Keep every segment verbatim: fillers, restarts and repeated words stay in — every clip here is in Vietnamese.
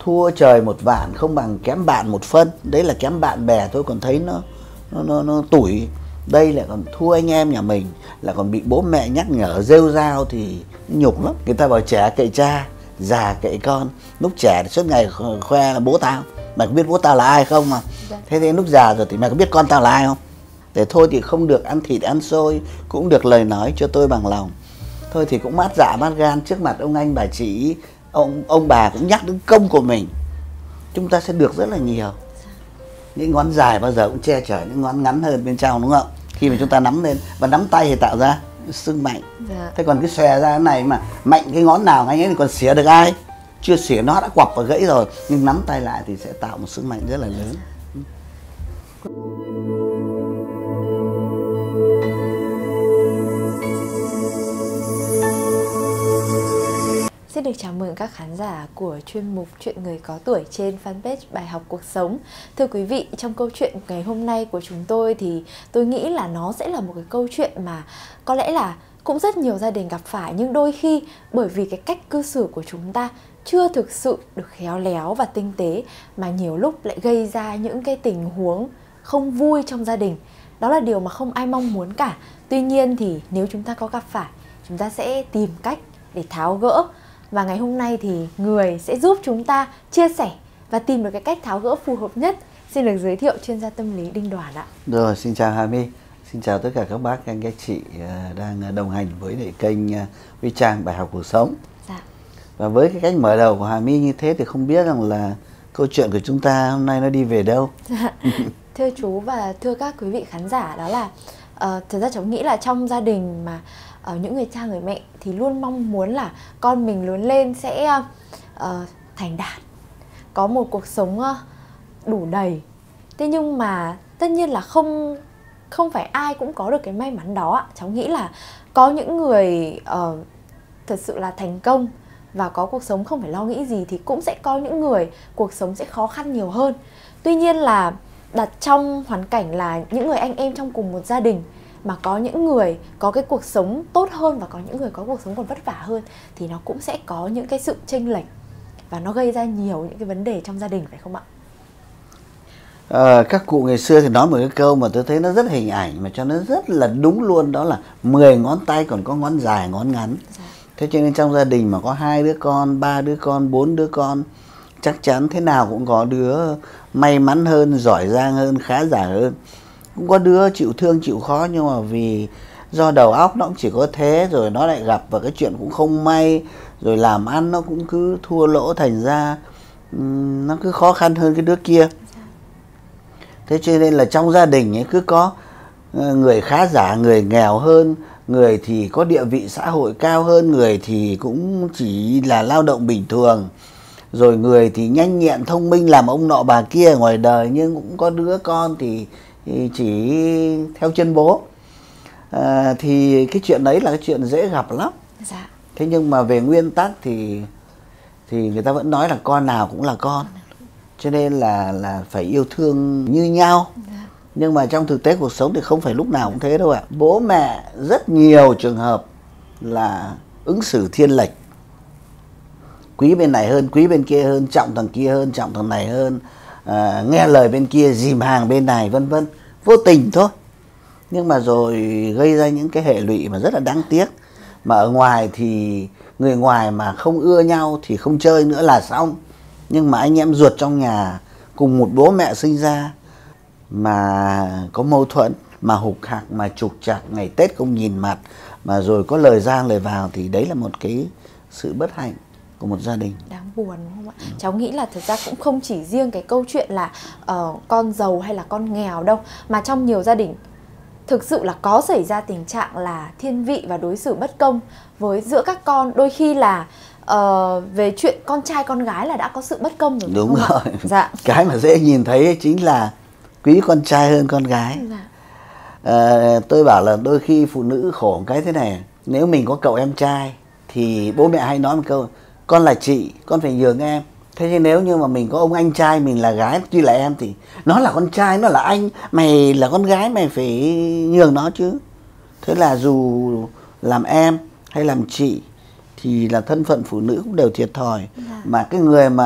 thua trời một vạn không bằng kém bạn một phân. Đấy là kém bạn bè thôi, còn thấy nó nó nó, nó tủi. Đây lại còn thua anh em nhà mình, là còn bị bố mẹ nhắc nhở rêu rao thì nhục lắm. Người ta bảo trẻ kệ cha, già kệ con. Lúc trẻ thì suốt ngày khoe là bố tao, mày có biết bố tao là ai không mà. Thế thế lúc già rồi thì mày có biết con tao là ai không? Để thôi thì không được ăn thịt ăn xôi, cũng được lời nói cho tôi bằng lòng. Thôi thì cũng mát dạ mát gan, trước mặt ông anh bà chị, ông ông bà cũng nhắc đến công của mình, chúng ta sẽ được rất là nhiều. Những ngón dài bao giờ cũng che chở những ngón ngắn hơn bên trong, đúng không? Khi mà chúng ta nắm lên, và nắm tay thì tạo ra sức mạnh. Dạ. Thế còn cái xòe ra cái này mà mạnh cái ngón nào anh ấy thì còn xỉa được ai? Chưa xỉa nó đã quặp và gãy rồi, nhưng nắm tay lại thì sẽ tạo một sức mạnh rất là lớn. Xin được chào mừng các khán giả của chuyên mục Chuyện Người Có Tuổi trên fanpage Bài Học Cuộc Sống. Thưa quý vị, trong câu chuyện ngày hôm nay của chúng tôi thì tôi nghĩ là nó sẽ là một cái câu chuyện mà có lẽ là cũng rất nhiều gia đình gặp phải, nhưng đôi khi bởi vì cái cách cư xử của chúng ta chưa thực sự được khéo léo và tinh tế mà nhiều lúc lại gây ra những cái tình huống không vui trong gia đình. Đó là điều mà không ai mong muốn cả. Tuy nhiên thì nếu chúng ta có gặp phải, chúng ta sẽ tìm cách để tháo gỡ. Và ngày hôm nay thì người sẽ giúp chúng ta chia sẻ và tìm được cái cách tháo gỡ phù hợp nhất. Xin được giới thiệu chuyên gia tâm lý Đinh Đoàn ạ. Rồi, xin chào Hà My. Xin chào tất cả các bác, các anh, các chị đang đồng hành với lại kênh với trang Bài Học Cuộc Sống. Dạ. Và với cái cách mở đầu của Hà My như thế thì không biết rằng là câu chuyện của chúng ta hôm nay nó đi về đâu. Dạ. Thưa chú và thưa các quý vị khán giả, đó là uh, thật ra cháu nghĩ là trong gia đình mà ở uh, những người cha người mẹ thì luôn mong muốn là con mình lớn lên sẽ uh, thành đạt, có một cuộc sống uh, đủ đầy. Thế nhưng mà tất nhiên là không không phải ai cũng có được cái may mắn đó ạ. Cháu nghĩ là có những người uh, thật sự là thành công và có cuộc sống không phải lo nghĩ gì, thì cũng sẽ có những người cuộc sống sẽ khó khăn nhiều hơn. Tuy nhiên là đặt trong hoàn cảnh là những người anh em trong cùng một gia đình mà có những người có cái cuộc sống tốt hơn và có những người có cuộc sống còn vất vả hơn, thì nó cũng sẽ có những cái sự chênh lệch và nó gây ra nhiều những cái vấn đề trong gia đình, phải không ạ? À, các cụ ngày xưa thì nói một cái câu mà tôi thấy nó rất hình ảnh mà cho nó rất là đúng luôn, đó là mười ngón tay còn có ngón dài ngón ngắn. Dạ. Thế cho nên trong gia đình mà có hai đứa con, ba đứa con, bốn đứa con, chắc chắn thế nào cũng có đứa may mắn hơn, giỏi giang hơn, khá giả hơn. Cũng có đứa chịu thương chịu khó, nhưng mà vì do đầu óc nó cũng chỉ có thế, rồi nó lại gặp vào cái chuyện cũng không may, rồi làm ăn nó cũng cứ thua lỗ, thành ra um, nó cứ khó khăn hơn cái đứa kia. Thế cho nên là trong gia đình ấy cứ có người khá giả, người nghèo hơn, người thì có địa vị xã hội cao hơn, người thì cũng chỉ là lao động bình thường, rồi người thì nhanh nhẹn thông minh làm ông nọ bà kia ở ngoài đời, nhưng cũng có đứa con thì, thì chỉ theo chân bố. À, thì cái chuyện đấy là cái chuyện dễ gặp lắm. Dạ. Thế nhưng mà về nguyên tắc thì thì người ta vẫn nói là con nào cũng là con, cho nên là là phải yêu thương như nhau. Dạ. Nhưng mà trong thực tế cuộc sống thì không phải lúc nào cũng thế đâu ạ. Bố mẹ rất nhiều trường hợp là ứng xử thiên lệch, quý bên này hơn, quý bên kia hơn, trọng thằng kia hơn, trọng thằng này hơn, à, nghe lời bên kia, dìm hàng bên này, vân vân, vô tình thôi. Nhưng mà rồi gây ra những cái hệ lụy mà rất là đáng tiếc. Mà ở ngoài thì người ngoài mà không ưa nhau thì không chơi nữa là xong. Nhưng mà anh em ruột trong nhà cùng một bố mẹ sinh ra mà có mâu thuẫn, mà hục hặc, mà trục trặc, ngày Tết không nhìn mặt, mà rồi có lời ra lời vào, thì đấy là một cái sự bất hạnh của một gia đình. Đáng buồn đúng không ạ? Ừ. Cháu nghĩ là thật ra cũng không chỉ riêng cái câu chuyện là uh, con giàu hay là con nghèo đâu, mà trong nhiều gia đình thực sự là có xảy ra tình trạng là thiên vị và đối xử bất công với giữa các con. Đôi khi là uh, về chuyện con trai con gái là đã có sự bất công rồi. Đúng không rồi. Ạ? Dạ. Cái mà dễ nhìn thấy chính là quý con trai hơn con gái. Dạ. À, tôi bảo là đôi khi phụ nữ khổ một cái thế này. Nếu mình có cậu em trai thì bố mẹ hay nói một câu: con là chị, con phải nhường em. Thế nhưng nếu như mà mình có ông anh trai, mình là gái, tuy là em, thì nó là con trai, nó là anh, mày là con gái, mày phải nhường nó chứ. Thế là dù làm em hay làm chị thì là thân phận phụ nữ cũng đều thiệt thòi. Dạ. Mà cái người mà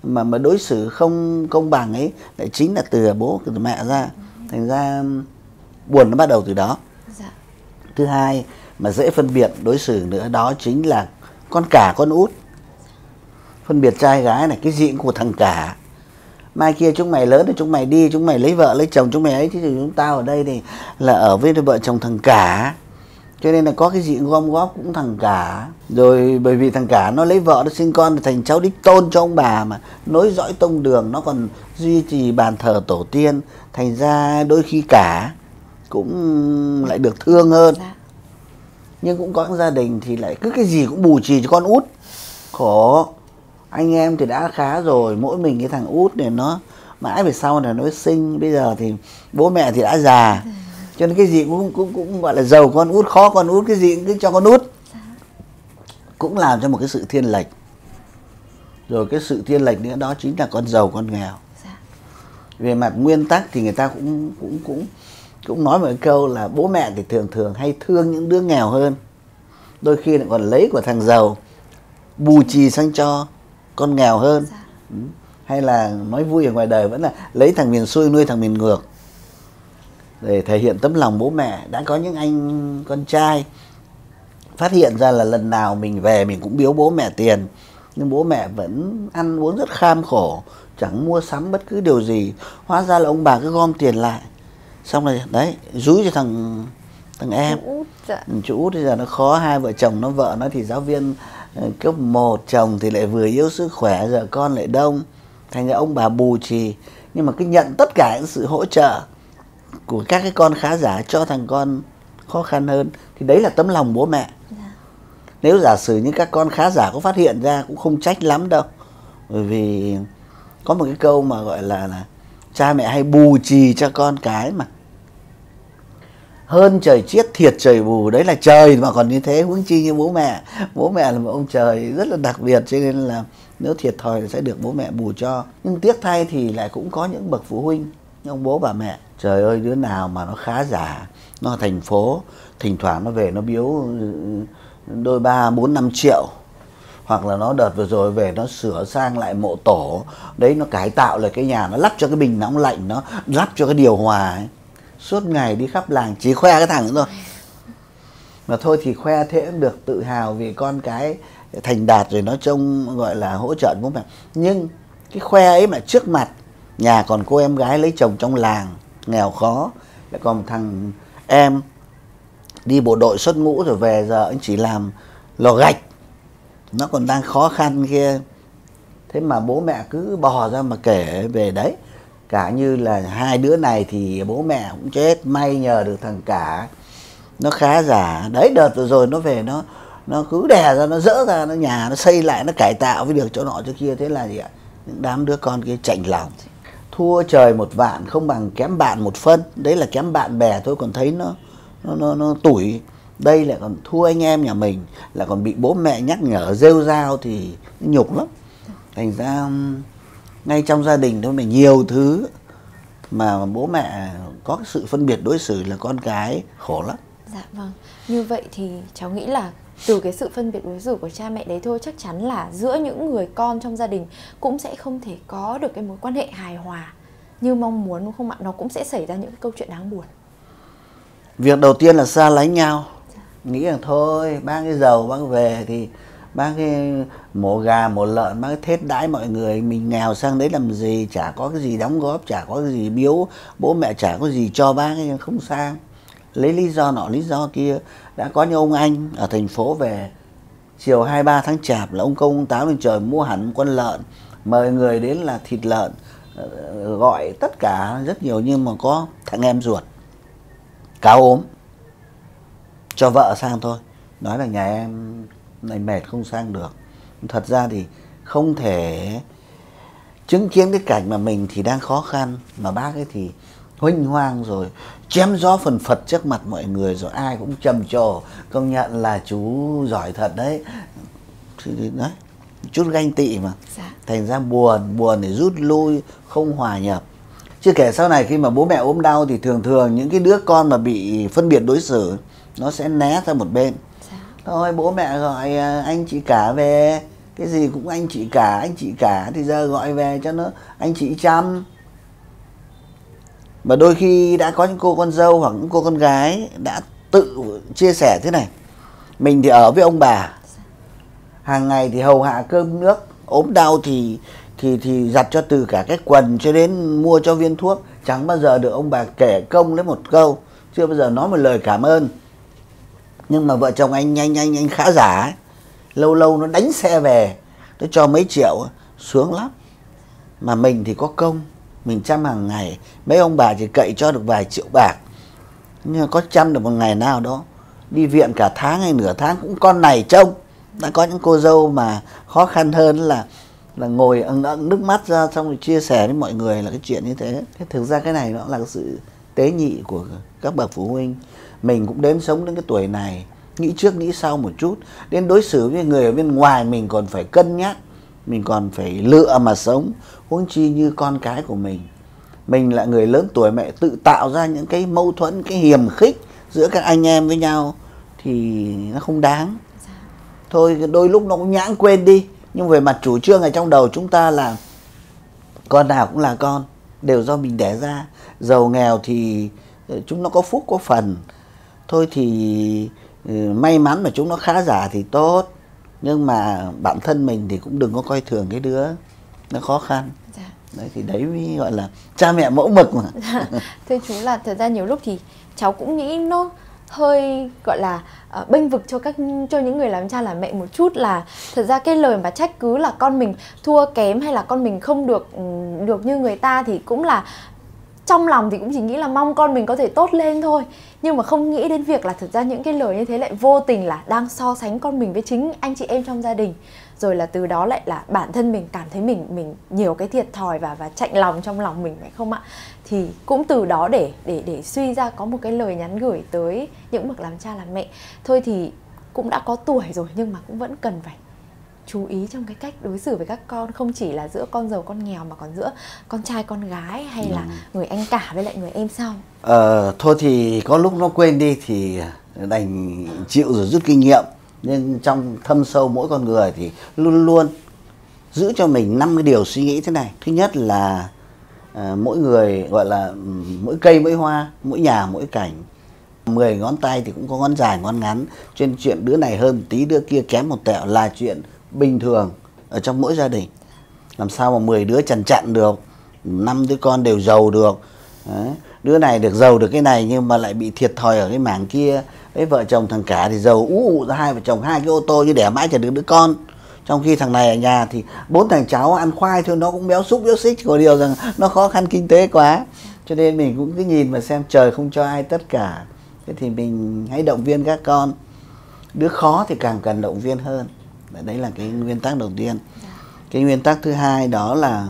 mà mà đối xử không công bằng ấy lại chính là từ bố từ mẹ ra, thành ra buồn nó bắt đầu từ đó. Dạ. Thứ hai mà dễ phân biệt đối xử nữa đó chính là con cả con út. Phân biệt trai gái này, cái gì cũng của thằng cả. Mai kia chúng mày lớn thì chúng mày đi, chúng mày lấy vợ lấy chồng chúng mày ấy, chứ chúng tao ở đây thì là ở với vợ chồng thằng cả. Cho nên là có cái gì cũng gom góp cũng thằng cả. Rồi bởi vì thằng cả nó lấy vợ, nó sinh con thành cháu đích tôn cho ông bà mà, nối dõi tông đường, nó còn duy trì bàn thờ tổ tiên. Thành ra đôi khi cả cũng lại được thương hơn. Dạ. Nhưng cũng có những gia đình thì lại cứ cái gì cũng bù trì cho con út. Khổ. Anh em thì đã khá rồi, mỗi mình cái thằng út này nó mãi về sau này nó sinh. Bây giờ thì bố mẹ thì đã già, cho nên cái gì cũng cũng cũng gọi là giàu con út, khó con út, cái gì cũng cứ cho con út. Cũng làm cho một cái sự thiên lệch. Rồi cái sự thiên lệch nữa đó chính là con giàu con nghèo. Về mặt nguyên tắc thì người ta cũng cũng cũng cũng nói một cái câu là bố mẹ thì thường thường hay thương những đứa nghèo hơn. Đôi khi lại còn lấy của thằng giàu bù trì sang cho con nghèo hơn. Dạ. Ừ. Hay là nói vui ở ngoài đời vẫn là lấy thằng miền xuôi nuôi thằng miền ngược, để thể hiện tấm lòng bố mẹ. Đã có những anh con trai phát hiện ra là lần nào mình về mình cũng biếu bố mẹ tiền, nhưng bố mẹ vẫn ăn uống rất kham khổ, chẳng mua sắm bất cứ điều gì. Hóa ra là ông bà cứ gom tiền lại, xong rồi đấy dúi cho thằng thằng em. Chú út, dạ. Chú út bây giờ nó khó, hai vợ chồng nó, vợ nó thì giáo viên cấp một, chồng thì lại vừa yếu sức khỏe, giờ con lại đông, thành ra ông bà bù trì. Nhưng mà cứ nhận tất cả những sự hỗ trợ của các cái con khá giả cho thằng con khó khăn hơn, thì đấy là tấm lòng bố mẹ. Dạ. Nếu giả sử như các con khá giả có phát hiện ra cũng không trách lắm đâu, bởi vì có một cái câu mà gọi là, là cha mẹ hay bù trì cho con cái mà. Hơn trời chiết thiệt trời bù, đấy là trời mà còn như thế, huống chi như bố mẹ. Bố mẹ là một ông trời rất là đặc biệt, cho nên là nếu thiệt thòi thì sẽ được bố mẹ bù cho. Nhưng tiếc thay thì lại cũng có những bậc phụ huynh, những ông bố bà mẹ, trời ơi đứa nào mà nó khá giả, nó ở thành phố, thỉnh thoảng nó về nó biếu đôi ba bốn năm triệu, hoặc là nó đợt vừa rồi về nó sửa sang lại mộ tổ, đấy nó cải tạo lại cái nhà, nó lắp cho cái bình nóng lạnh, nó lắp cho cái điều hòa ấy. Suốt ngày đi khắp làng chỉ khoe cái thằng nữa thôi. Mà thôi thì khoe thế cũng được, tự hào vì con cái thành đạt rồi, nó trông gọi là hỗ trợ bố mẹ. Nhưng cái khoe ấy mà trước mặt nhà còn cô em gái lấy chồng trong làng nghèo khó, lại còn một thằng em đi bộ đội xuất ngũ rồi về giờ anh chỉ làm lò gạch, nó còn đang khó khăn kia. Thế mà bố mẹ cứ bò ra mà kể về đấy. Cả như là hai đứa này thì bố mẹ cũng chết, may nhờ được thằng cả nó khá giả. Đấy đợt vừa rồi nó về nó nó cứ đè ra, nó dỡ ra, nó nhà nó xây lại, nó cải tạo với được chỗ nọ chỗ kia. Thế là gì ạ? Những đám đứa con kia chạnh lòng. Thua trời một vạn không bằng kém bạn một phân. Đấy là kém bạn bè thôi, còn thấy nó nó nó, nó tủi. Đây lại còn thua anh em nhà mình, là còn bị bố mẹ nhắc nhở rêu rao thì nhục lắm. Thành ra ngay trong gia đình thôi mà nhiều thứ mà bố mẹ có cái sự phân biệt đối xử là con cái khổ lắm. Dạ vâng. Như vậy thì cháu nghĩ là từ cái sự phân biệt đối xử của cha mẹ đấy thôi, chắc chắn là giữa những người con trong gia đình cũng sẽ không thể có được cái mối quan hệ hài hòa như mong muốn, đúng không ạ? Nó cũng sẽ xảy ra những cái câu chuyện đáng buồn. Việc đầu tiên là xa lánh nhau. Dạ. Nghĩ rằng thôi bác cái giàu bác về thì bác cái mổ gà mổ lợn bác cái thết đãi mọi người, mình nghèo sang đấy làm gì, chả có cái gì đóng góp, chả có cái gì biếu bố mẹ, chả có gì cho bác ấy, không sang. Lấy lý do nọ lý do kia. Đã có những ông anh ở thành phố về chiều hai mươi ba tháng chạp là ông công ông táo lên trời mua hẳn một con lợn, mời người đến là thịt lợn, gọi tất cả rất nhiều, nhưng mà có thằng em ruột cáo ốm, cho vợ sang thôi, nói là nhà em này mệt không sang được. Thật ra thì không thể chứng kiến cái cảnh mà mình thì đang khó khăn, mà bác ấy thì huênh hoang rồi chém gió phần phật trước mặt mọi người, rồi ai cũng trầm trồ công nhận là chú giỏi thật đấy. Thì đấy, chút ganh tị mà. Dạ. Thành ra buồn, buồn để rút lui, không hòa nhập. Chứ kể sau này khi mà bố mẹ ốm đau thì thường thường những cái đứa con mà bị phân biệt đối xử nó sẽ né ra một bên. Dạ. Thôi bố mẹ gọi anh chị cả về cái gì cũng anh chị cả, anh chị cả, thì giờ gọi về cho nó anh chị chăm. Mà đôi khi đã có những cô con dâu hoặc những cô con gái đã tự chia sẻ thế này: mình thì ở với ông bà, hàng ngày thì hầu hạ cơm nước, ốm đau thì thì thì giặt cho từ cả cái quần cho đến mua cho viên thuốc, chẳng bao giờ được ông bà kể công lấy một câu, chưa bao giờ nói một lời cảm ơn. Nhưng mà vợ chồng anh anh anh anh khá giả ấy, lâu lâu nó đánh xe về, nó cho mấy triệu, sướng lắm. Mà mình thì có công, mình chăm hàng ngày, mấy ông bà chỉ cậy cho được vài triệu bạc, nhưng mà có chăm được một ngày nào đó đi viện cả tháng hay nửa tháng cũng con này trông. Đã có những cô dâu mà khó khăn hơn là là ngồi ẩn ẩn nước mắt ra xong rồi chia sẻ với mọi người là cái chuyện như thế. Thế thực ra cái này nó là cái sự tế nhị của các bậc phụ huynh. Mình cũng đến sống đến cái tuổi này, nghĩ trước nghĩ sau một chút, đến đối xử với người ở bên ngoài mình còn phải cân nhắc, mình còn phải lựa mà sống, huống chi như con cái của mình. Mình là người lớn tuổi, mẹ tự tạo ra những cái mâu thuẫn, cái hiềm khích giữa các anh em với nhau thì nó không đáng. Thôi đôi lúc nó cũng nhãng quên đi, nhưng về mặt chủ trương ở trong đầu chúng ta là con nào cũng là con, đều do mình đẻ ra. Giàu nghèo thì chúng nó có phúc có phần. Thôi thì may mắn mà chúng nó khá giả thì tốt, nhưng mà bản thân mình thì cũng đừng có coi thường cái đứa nó khó khăn. Dạ. Đấy, thì đấy mới gọi là cha mẹ mẫu mực mà. Dạ. Thưa chú là thật ra nhiều lúc thì cháu cũng nghĩ nó hơi gọi là uh, bênh vực cho các cho những người làm cha làm mẹ một chút, là thật ra cái lời mà trách cứ là con mình thua kém hay là con mình không được được như người ta thì cũng là trong lòng thì cũng chỉ nghĩ là mong con mình có thể tốt lên thôi, nhưng mà không nghĩ đến việc là thực ra những cái lời như thế lại vô tình là đang so sánh con mình với chính anh chị em trong gia đình, rồi là từ đó lại là bản thân mình cảm thấy mình mình nhiều cái thiệt thòi và và chạnh lòng trong lòng mình, phải không ạ? Thì cũng từ đó để để để suy ra có một cái lời nhắn gửi tới những bậc làm cha làm mẹ. Thôi thì cũng đã có tuổi rồi nhưng mà cũng vẫn cần phải chú ý trong cái cách đối xử với các con, không chỉ là giữa con giàu con nghèo mà còn giữa con trai con gái hay là người anh cả với lại người em sau. Ờ, thôi thì có lúc nó quên đi thì đành chịu rồi rút kinh nghiệm. Nhưng trong thâm sâu mỗi con người thì luôn luôn giữ cho mình năm cái điều suy nghĩ thế này. Thứ nhất là à, mỗi người gọi là mỗi cây mỗi hoa, mỗi nhà mỗi cảnh. Mười ngón tay thì cũng có ngón dài ngón ngắn. Trên chuyện đứa này hơn một tí đứa kia kém một tẹo là chuyện bình thường ở trong mỗi gia đình. Làm sao mà mười đứa chằn chặn được, năm đứa con đều giàu được. Đấy. Đứa này được giàu được cái này nhưng mà lại bị thiệt thòi ở cái mảng kia. Đấy, vợ chồng thằng cả thì giàu ú ụ ra hai vợ chồng hai cái ô tô như đẻ mãi chả được đứa con. Trong khi thằng này ở nhà thì bốn thằng cháu ăn khoai thôi nó cũng béo xúc béo xích, có điều rằng nó khó khăn kinh tế quá. Cho nên mình cũng cứ nhìn mà xem trời không cho ai tất cả. Thế thì mình hãy động viên các con. Đứa khó thì càng cần động viên hơn. Đấy là cái nguyên tắc đầu tiên. Cái nguyên tắc thứ hai đó là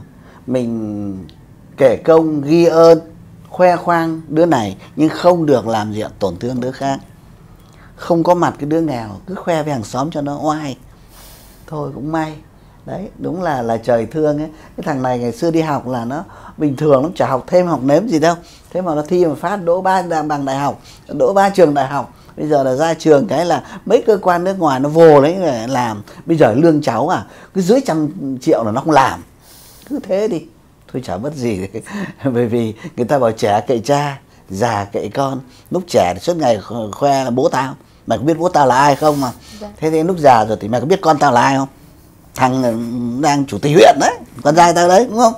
mình kể công ghi ơn, khoe khoang đứa này nhưng không được làm gì tổn thương đứa khác. Không có mặt cái đứa nghèo cứ khoe với hàng xóm cho nó oai. Thôi cũng may. Đấy, đúng là là trời thương ấy. Cái thằng này ngày xưa đi học là nó bình thường, nó chả học thêm học nếm gì đâu. Thế mà nó thi mà phát đỗ ba bằng đại học, đỗ ba trường đại học. Bây giờ là ra trường cái là mấy cơ quan nước ngoài nó vô đấy để làm. Bây giờ lương cháu à, cứ dưới trăm triệu là nó không làm. Cứ thế đi. Thôi chả mất gì. Bởi vì người ta bảo trẻ cậy cha, già cậy con. Lúc trẻ thì suốt ngày khoe là bố tao. Mày có biết bố tao là ai không mà. Thế thì lúc già rồi thì mày có biết con tao là ai không? Thằng đang chủ tịch huyện đấy, con trai tao đấy, đúng không?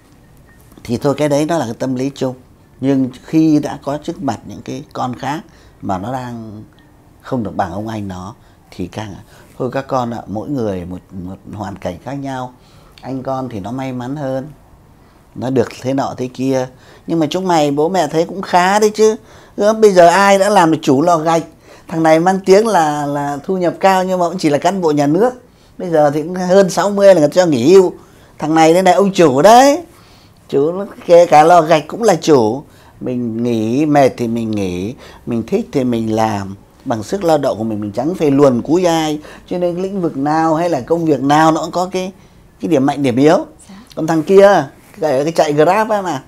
Thì thôi cái đấy nó là cái tâm lý chung. Nhưng khi đã có trước mặt những cái con khác mà nó đang không được bằng ông anh nó thì càng thôi các con ạ, mỗi người một, một hoàn cảnh khác nhau. Anh con thì nó may mắn hơn, nó được thế nọ thế kia, nhưng mà chúng mày bố mẹ thấy cũng khá đấy chứ. Bây giờ ai đã làm được chủ lò gạch. Thằng này mang tiếng là là thu nhập cao nhưng mà cũng chỉ là cán bộ nhà nước. Bây giờ thì cũng hơn sáu mươi là người ta cho nghỉ hưu. Thằng này đây này ông chủ đấy. Chủ kể cả lò gạch cũng là chủ. Mình nghỉ mệt thì mình nghỉ, mình thích thì mình làm bằng sức lao động của mình, mình chẳng phải luồn cúi ai. Cho nên cái lĩnh vực nào hay là công việc nào nó cũng có cái cái điểm mạnh điểm yếu. Còn thằng kia cái, cái chạy Grab ấy mà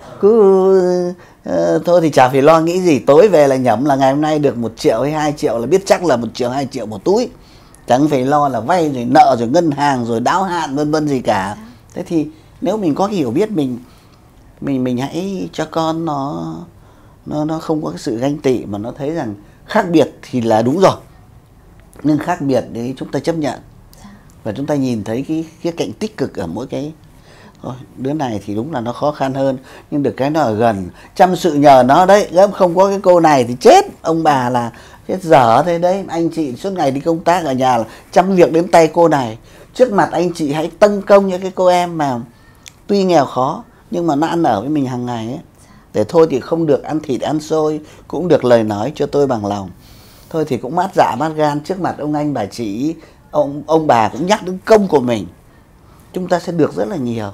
cứ uh, thôi thì chả phải lo nghĩ gì, tối về là nhẩm là ngày hôm nay được một triệu hay hai triệu là biết chắc là một triệu hai triệu một túi. chẳng phải lo là vay rồi nợ rồi ngân hàng rồi đáo hạn vân vân gì cả. Thế thì nếu mình có cái hiểu biết, mình mình mình hãy cho con nó nó nó không có cái sự ganh tị, mà nó thấy rằng khác biệt thì là đúng rồi, nhưng khác biệt đấy chúng ta chấp nhận và chúng ta nhìn thấy cái khía cạnh tích cực ở mỗi cái. Thôi, đứa này thì đúng là nó khó khăn hơn, nhưng được cái nó ở gần, chăm sự nhờ nó đấy. Nếu không có cái cô này thì chết ông bà là chết dở thế đấy. Anh chị suốt ngày đi công tác ở nhà là chăm việc đến tay cô này. Trước mặt anh chị hãy tâng công những cái cô em mà tuy nghèo khó nhưng mà nó ăn ở với mình hàng ngày ấy. Để thôi thì không được ăn thịt ăn xôi, cũng được lời nói cho tôi bằng lòng. Thôi thì cũng mát dạ mát gan, trước mặt ông anh bà chị, ông ông bà cũng nhắc đến công của mình. Chúng ta sẽ được rất là nhiều.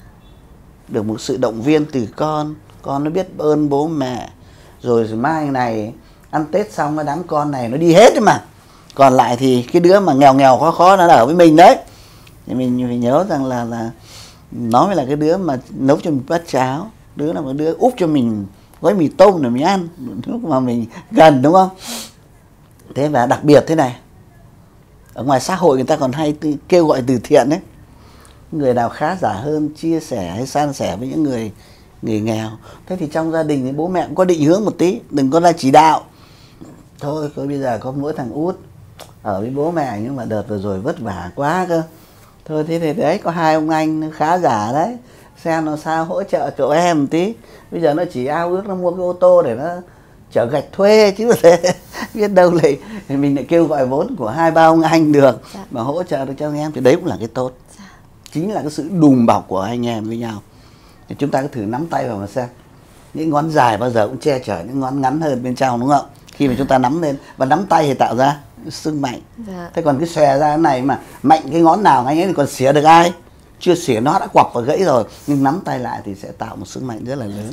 Được một sự động viên từ con, con nó biết ơn bố mẹ. Rồi mai này ăn Tết xong cái đám con này nó đi hết đấy mà. Còn lại thì cái đứa mà nghèo nghèo khó khó nó ở với mình đấy. Thì mình phải nhớ rằng là là nó mới là cái đứa mà nấu cho mình bát cháo, đứa là một đứa úp cho mình gói mì tôm để mình ăn lúc mà mình gần, đúng không? Thế và đặc biệt thế này, ở ngoài xã hội người ta còn hay kêu gọi từ thiện đấy. Người nào khá giả hơn chia sẻ hay san sẻ với những người người nghèo. Thế thì trong gia đình thì bố mẹ cũng có định hướng một tí, đừng có ra chỉ đạo. Thôi coi bây giờ có mỗi thằng út ở với bố mẹ, nhưng mà đợt vừa rồi vất vả quá cơ. Thôi thế thì đấy, có hai ông anh khá giả đấy, xem nó sao hỗ trợ cậu em một tí. Bây giờ nó chỉ ao ước nó mua cái ô tô để nó chở gạch thuê chứ thế biết đâu lại mình lại kêu gọi vốn của hai ba ông anh được. Dạ. Mà hỗ trợ được cho anh em thì đấy cũng là cái tốt. Dạ. Chính là cái sự đùm bọc của anh em với nhau. Thì chúng ta cứ thử nắm tay vào mà xem, những ngón dài bao giờ cũng che chở những ngón ngắn hơn bên trong, đúng không? Khi mà chúng ta nắm lên và nắm tay thì tạo ra sức mạnh. Dạ. Thế còn cái xòe ra cái này mà mạnh cái ngón nào anh ấy thì còn xỉa được ai? Chưa xỉa nó đã quặp và gãy rồi, nhưng nắm tay lại thì sẽ tạo một sức mạnh rất là lớn.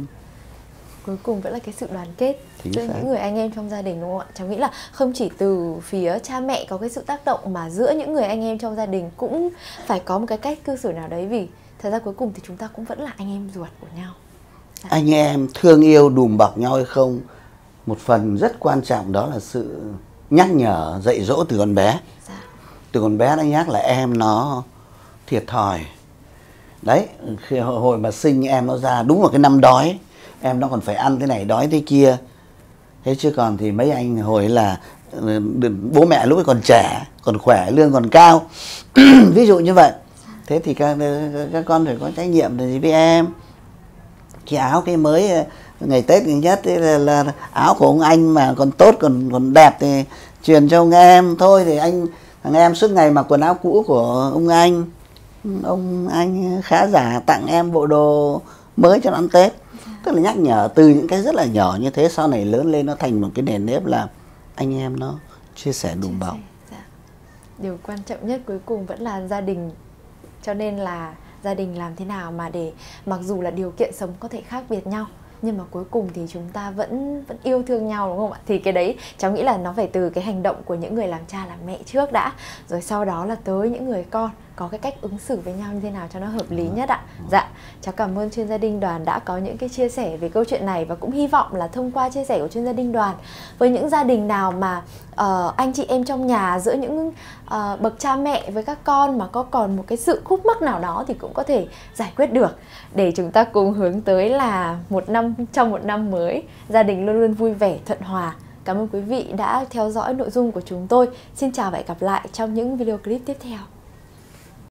Cuối cùng vẫn là cái sự đoàn kết giữa những người anh em trong gia đình, đúng không ạ? Cháu nghĩ là không chỉ từ phía cha mẹ có cái sự tác động, mà giữa những người anh em trong gia đình cũng phải có một cái cách cư xử nào đấy, vì thật ra cuối cùng thì chúng ta cũng vẫn là anh em ruột của nhau. Dạ. Anh em thương yêu đùm bọc nhau hay không, một phần rất quan trọng đó là sự nhắc nhở dạy dỗ từ con bé. Dạ. Từ con bé nó nhắc là em nó thiệt thòi đấy, khi hồi mà sinh em nó ra đúng là cái năm đói, em nó còn phải ăn thế này đói thế kia. Thế chứ còn thì mấy anh hồi là bố mẹ lúc ấy còn trẻ, còn khỏe, lương còn cao ví dụ như vậy. Thế thì các, các con phải có trách nhiệm gì với em. Cái áo cái mới ngày Tết gần nhất là, là áo của ông anh mà còn tốt, còn còn đẹp thì truyền cho ông em. Thôi thì anh thằng em suốt ngày mặc quần áo cũ của ông anh, ông anh khá giả tặng em bộ đồ mới cho nó ăn Tết. Tức là nhắc nhở từ những cái rất là nhỏ như thế, sau này lớn lên nó thành một cái nền nếp là anh em nó chia sẻ đùm bọc. Dạ. Điều quan trọng nhất cuối cùng vẫn là gia đình. Cho nên là gia đình làm thế nào mà để mặc dù là điều kiện sống có thể khác biệt nhau, nhưng mà cuối cùng thì chúng ta vẫn vẫn yêu thương nhau, đúng không ạ? Thì cái đấy cháu nghĩ là nó phải từ cái hành động của những người làm cha làm mẹ trước đã, rồi sau đó là tới những người con có cái cách ứng xử với nhau như thế nào cho nó hợp lý nhất ạ. Dạ, cháu cảm ơn chuyên gia Đinh Đoàn đã có những cái chia sẻ về câu chuyện này, và cũng hy vọng là thông qua chia sẻ của chuyên gia Đinh Đoàn, với những gia đình nào mà uh, anh chị em trong nhà, giữa những uh, bậc cha mẹ với các con mà có còn một cái sự khúc mắc nào đó thì cũng có thể giải quyết được, để chúng ta cùng hướng tới là một năm trong một năm mới gia đình luôn luôn vui vẻ thuận hòa. Cảm ơn quý vị đã theo dõi nội dung của chúng tôi. Xin chào và hẹn gặp lại trong những video clip tiếp theo.